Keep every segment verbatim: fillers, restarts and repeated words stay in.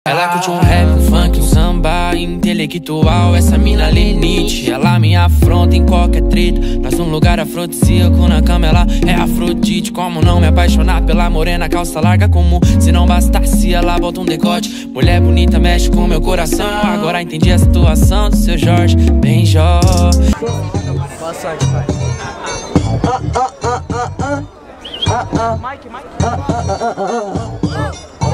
Ela curte um rap, um funk, um samba intelectual. Essa mina limite, ela me afronta em qualquer treta. Nós num lugar afrodisíaco, na cama ela é Afrodite. Como não me apaixonar pela morena, calça larga comum. Se não bastasse, ela bota um decote. Mulher bonita mexe com meu coração. Agora entendi a situação do seu Jorge Benjó. Boa sorte, pai. Ah, ah, ah, ah, ah. Ah, ah. Mike, Mike. Ah, ah, ah, ah, ah.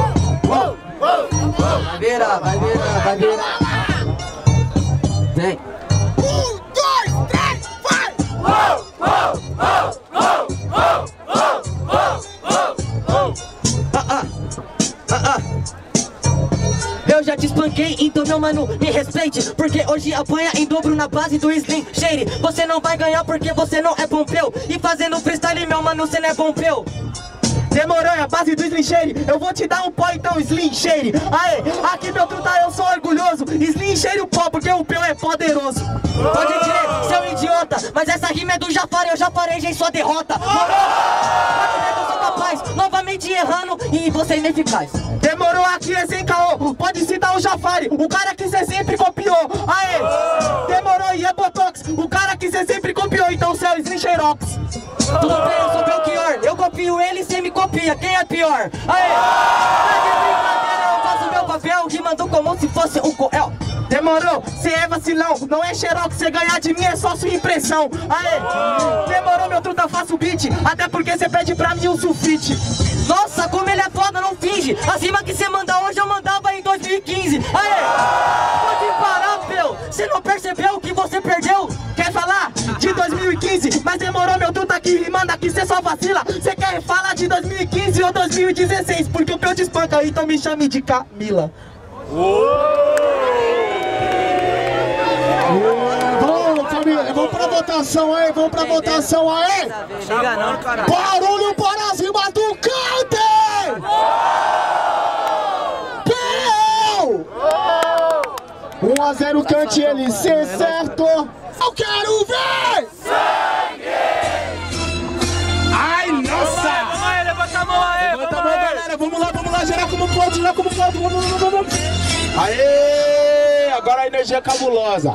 Vai virar, vai virar, vai virar. Vem. Um, dois, três, vai! Oh, oh, oh, oh, oh, oh, oh, oh. Ah, ah. Ah, ah. Eu já te espanquei, então meu mano, me respeite. Porque hoje apanha em dobro na base do Slim Shady. Você não vai ganhar porque você não é Pompeu. E fazendo freestyle, meu mano, você não é Pompeu. Demorou, é a base do Slim Shady. Eu vou te dar um pó então, Slim Shady. Aê, aqui meu truta eu sou orgulhoso. Slim Shady o pó, porque o peu é poderoso. Pode crer, seu idiota, mas essa rima é do Jafar, eu já farejei sua derrota. Morou? Eu sou capaz, novamente errando e você é ineficaz. Demorou, aqui é sem caô. Pode citar o Jafari, o cara que cê sempre copiou. Aê, demorou e é Botox, o cara que cê sempre copiou. Então cê é o Slim Xerox. Tudo bem, eu sou Belchior, eu copio ele e cê me copia, quem é pior? Aê, na brincadeira eu faço meu papel, rimando como se fosse um coel. Demorou, cê é vacilão, não é xerox, cê ganhar de mim é só sua impressão. Aê, demorou meu truta, faço beat, até porque cê pede pra mim um sulfite. Nossa, como ele é foda, não finge, as rimas que cê manda hoje eu mandava em dois mil e quinze. Aê, pode parar, meu, cê não percebeu que você perdeu? Quer falar de dois mil e quinze, mas demorou meu truta aqui rimando aqui, cê só vacila. Cê quer falar de dois mil e quinze ou dois mil e dezesseis, porque o peu te espanca, então me chame de Camila. Vamos, família, vamos pra votação aí, vamos pra votação aí. Liga não, caralho. Barulho para as rimas do Cante! Peu! um a zero Cante L C, certo? Eu quero ver! Ai, nossa! Vamos aí, levanta a mão aí, Levanta a mão, galera, vamos lá, vamos lá, gerar como pode, gerar como pode, vamos, vamos, vamos, vamos. Aê! Agora a energia é cabulosa.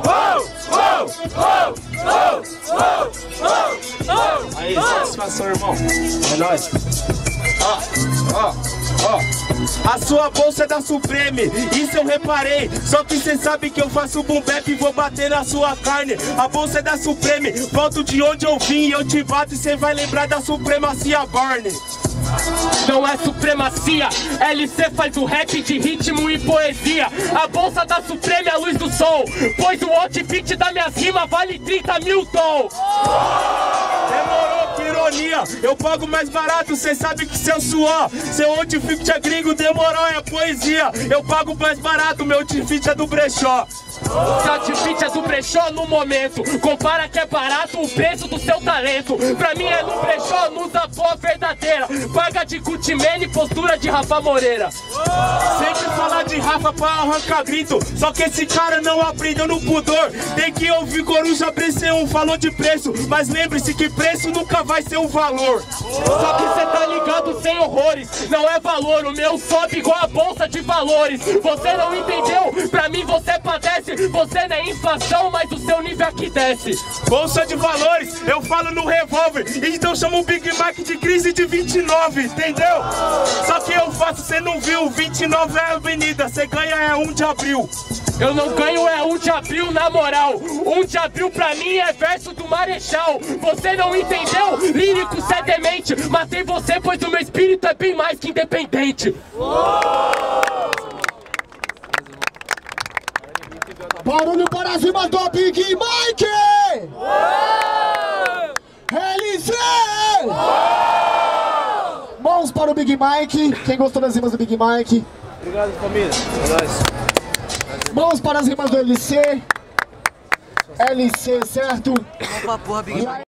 Aí, satisfação, irmão. É nóis. Ó, ó, ó. A sua bolsa é da Supreme, isso eu reparei. Só que cê sabe que eu faço boom bap e vou bater na sua carne. A bolsa é da Supreme, volto de onde eu vim e eu te bato e cê vai lembrar da supremacia Barney. Não é supremacia, L C faz o rap de ritmo e poesia. A bolsa da Suprema é a luz do sol, pois o outfit da minhas rimas vale trinta mil tom. Demorou, que ironia, eu pago mais barato, cê sabe que seu suor. Seu outfit é gringo, demorou, é poesia. Eu pago mais barato, meu outfit é do brechó. O seu outfit é do brechó no momento. Compara que é barato o preço do seu talento. Pra mim é no brechó, nos avó verdadeira. Paga de Gucci-Mane e postura de Rafa Moreira. Sempre falar de Rafa pra arrancar grito. Só que esse cara não aprendeu no pudor. Tem que ouvir Coruja B C um, falou de preço. Mas lembre-se que preço nunca vai ser um valor. Só que cê tá ligado sem horrores, não é valor, o meu sobe igual a bolsa de valores. Você não entendeu? Pra mim você padece. Você não é inflação, mas o seu nível aqui desce. Bolsa de valores, eu falo no revólver. Então chama o Big Mac de crise de vinte e nove, entendeu? Só que eu faço, cê não viu, vinte e nove é avenida, cê ganha é um de abril. Eu não ganho é um de abril na moral. Um de abril pra mim é verso do Marechal. Você não entendeu? Lírico, cê é demente. Matei você pois o meu espírito é bem mais que independente. Barulho para as rimas do Big Mike! L C! Mãos para o Big Mike. Quem gostou das rimas do Big Mike? Obrigado, família. É nóis. Mãos para as rimas do L C. L C, certo? Vamos pra porra, Big Mike.